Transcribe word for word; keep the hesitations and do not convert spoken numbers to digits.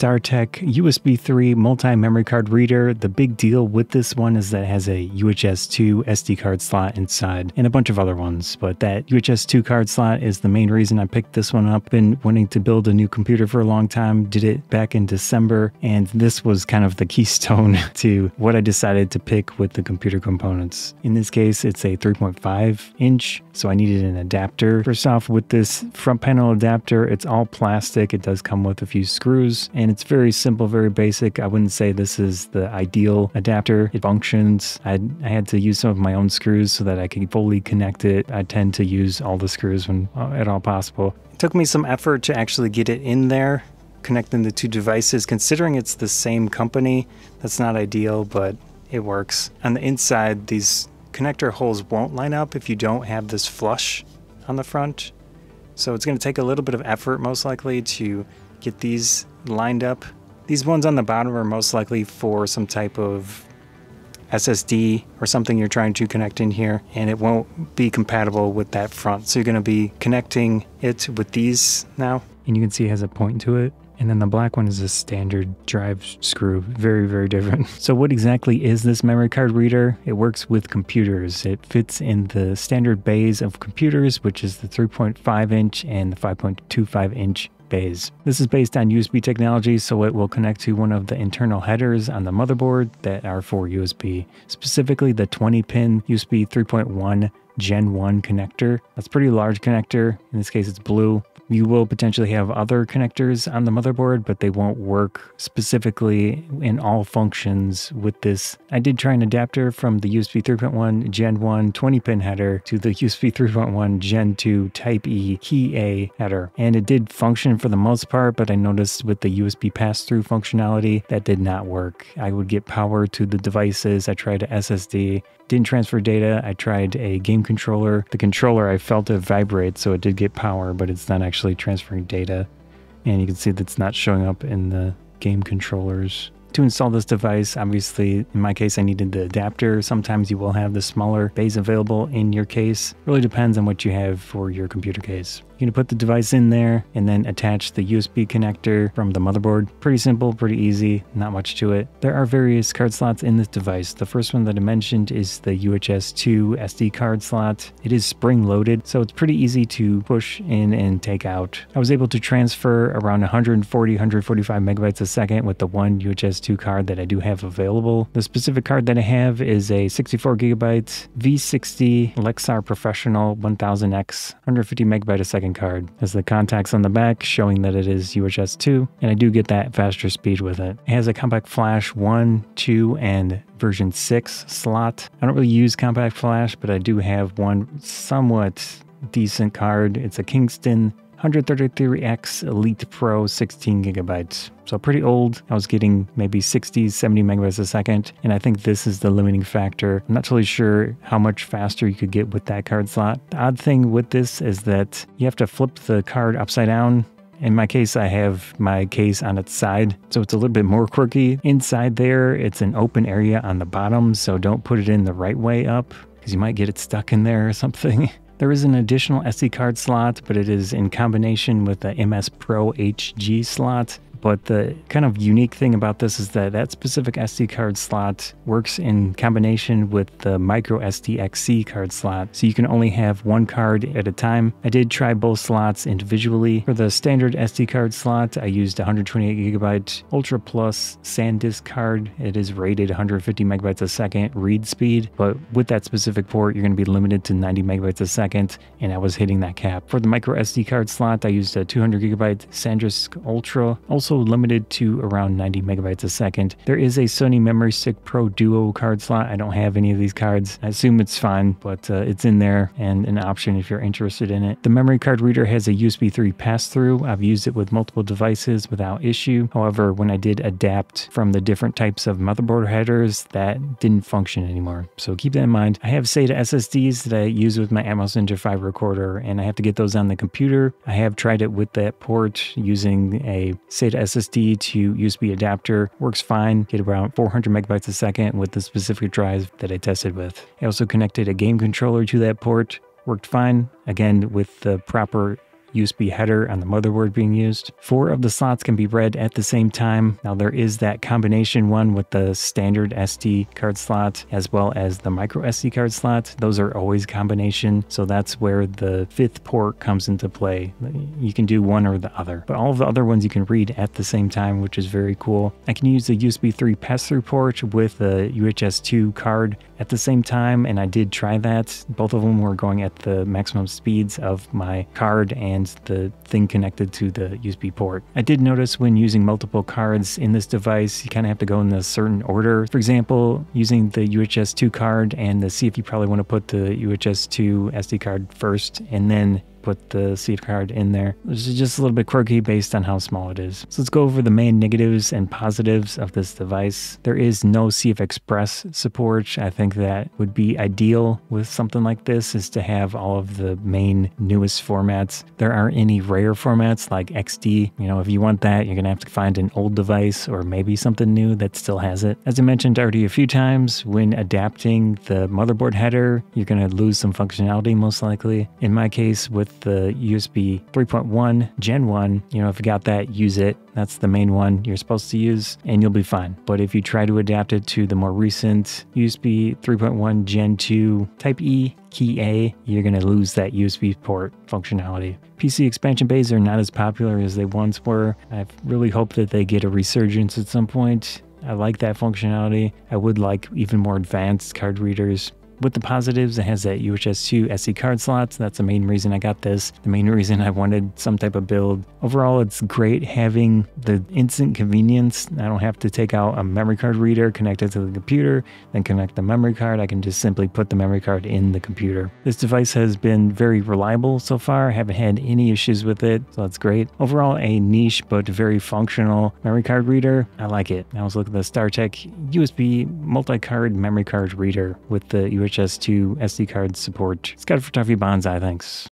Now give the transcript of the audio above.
StarTech U S B three multi-memory card reader. The big deal with this one is that it has a U H S two S D card slot inside and a bunch of other ones, but that U H S two card slot is the main reason I picked this one up. Been wanting to build a new computer for a long time, did it back in December, and this was kind of the keystone to what I decided to pick with the computer components. In this case, it's a three point five inch, so I needed an adapter. First off, with this front panel adapter, it's all plastic. It does come with a few screws, and it's very simple, very basic. I wouldn't say this is the ideal adapter. It functions. I, I had to use some of my own screws so that I could fully connect it. I tend to use all the screws when uh, at all possible. It took me some effort to actually get it in there, connecting the two devices. Considering it's the same company, that's not ideal, but it works. On the inside, these connector holes won't line up if you don't have this flush on the front. So it's going to take a little bit of effort, most likely, to get these lined up. These ones on the bottom are most likely for some type of S S D or something you're trying to connect in here, and it won't be compatible with that front. So you're going to be connecting it with these now. And you can see it has a point to it. And then the black one is a standard drive screw. Very, very different. So what exactly is this memory card reader? It works with computers. It fits in the standard bays of computers, which is the three point five inch and the five point two five inch bays. This is based on U S B technology, so it will connect to one of the internal headers on the motherboard that are for U S B, specifically the twenty pin U S B three point one Gen one connector. That's a pretty large connector. In this case, it's blue. You will potentially have other connectors on the motherboard, but they won't work specifically in all functions with this. I did try an adapter from the U S B three point one Gen one twenty pin header to the U S B three point one Gen two Type E Key A header, and it did function for the most part, but I noticed with the U S B pass-through functionality, that did not work. I would get power to the devices. I tried a S S D. Didn't transfer data. I tried a game controller. The controller, I felt it vibrate, so it did get power, but it's not actually transferring data. And you can see that's not showing up in the game controllers. To install this device, obviously, in my case, I needed the adapter. Sometimes you will have the smaller bays available in your case. Really depends on what you have for your computer case. You're gonna put the device in there and then attach the U S B connector from the motherboard. Pretty simple, pretty easy, not much to it. There are various card slots in this device. The first one that I mentioned is the U H S two S D card slot. It is spring-loaded, so it's pretty easy to push in and take out. I was able to transfer around one forty, one forty-five megabytes a second with the one U H S two card that I do have available. The specific card that I have is a sixty-four gigabyte V sixty Lexar Professional one thousand X one hundred fifty megabyte a second card. Has the contacts on the back showing that it is U H S two, and I do get that faster speed with it. It has a compact flash one, two, and version six slot. I don't really use compact flash, but I do have one somewhat decent card. It's a Kingston one thirty-three X Elite Pro sixteen gigabytes. So pretty old. I was getting maybe sixty, seventy megabytes a second, and I think this is the limiting factor. I'm not totally sure how much faster you could get with that card slot. The odd thing with this is that you have to flip the card upside down. In my case, I have my case on its side, so it's a little bit more quirky. Inside there, it's an open area on the bottom, so don't put it in the right way up, because you might get it stuck in there or something. There is an additional S D card slot, but it is in combination with the M S Pro H G slot. But the kind of unique thing about this is that that specific S D card slot works in combination with the micro S D X C card slot. So you can only have one card at a time. I did try both slots individually. For the standard S D card slot, I used a one twenty-eight gigabyte Ultra Plus SanDisk card. It is rated one hundred fifty megabytes a second read speed, but with that specific port, you're going to be limited to ninety megabytes a second, and I was hitting that cap. For the micro S D card slot, I used a two hundred gigabyte SanDisk Ultra, also limited to around ninety megabytes a second. There is a Sony MemoryStick Pro Duo card slot. I don't have any of these cards. I assume it's fine, but uh, it's in there and an option if you're interested in it. The memory card reader has a U S B three pass-through. I've used it with multiple devices without issue. However, when I did adapt from the different types of motherboard headers, that didn't function anymore. So keep that in mind. I have SATA S S Ds that I use with my Atmos Ninja five recorder, and I have to get those on the computer. I have tried it with that port using a SATA S S D to U S B adapter. Works fine. Get around four hundred megabytes a second with the specific drive that I tested with. I also connected a game controller to that port. Worked fine. Again, with the proper U S B header on the motherboard being used. Four of the slots can be read at the same time. Now there is that combination one with the standard S D card slot as well as the micro S D card slot. Those are always combination, so that's where the fifth port comes into play. You can do one or the other, but all of the other ones you can read at the same time, which is very cool. I can use the U S B three pass-through port with the U H S two card at the same time, and I did try that. Both of them were going at the maximum speeds of my card and the thing connected to the U S B port. I did notice when using multiple cards in this device, you kind of have to go in a certain order. For example, using the U H S two card and the C F, you probably want to put the U H S two S D card first and then put the C F card in there. This is just a little bit quirky based on how small it is. So let's go over the main negatives and positives of this device. There is no C F Express support. I think that would be ideal with something like this, is to have all of the main newest formats. There aren't any rare formats like X D. You know, if you want that, you're gonna have to find an old device or maybe something new that still has it. As I mentioned already a few times, when adapting the motherboard header, you're gonna lose some functionality most likely. In my case, with the U S B three point one Gen one, you know, if you got that, use it. That's the main one you're supposed to use and you'll be fine. But if you try to adapt it to the more recent U S B three point one Gen two Type E Key A, you're going to lose that U S B port functionality. P C expansion bays are not as popular as they once were. I really hope that they get a resurgence at some point. I like that functionality. I would like even more advanced card readers. With the positives, it has that U H S two S D card slots. That's the main reason I got this. The main reason I wanted some type of build. Overall, it's great having the instant convenience. I don't have to take out a memory card reader, connect it to the computer, then connect the memory card. I can just simply put the memory card in the computer. This device has been very reliable so far. I haven't had any issues with it, so that's great. Overall, a niche but very functional memory card reader. I like it. I was looking at the StarTech U S B multi-card memory card reader with the U H S two S D card support. It's got a photography Banzai, thanks.